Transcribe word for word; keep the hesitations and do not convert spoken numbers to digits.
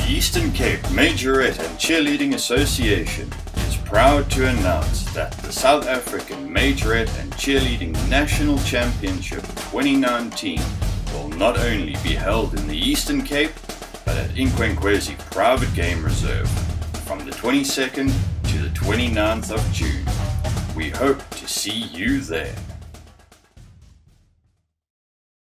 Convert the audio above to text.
Eastern Cape Majorette and Cheerleading Association is proud to announce that the South African Majorette and Cheerleading National Championship twenty nineteen will not only be held in the Eastern Cape, but at Inkwenkwezi Private Game Reserve from the twenty-second to the twenty-ninth of June. We hope to see you there.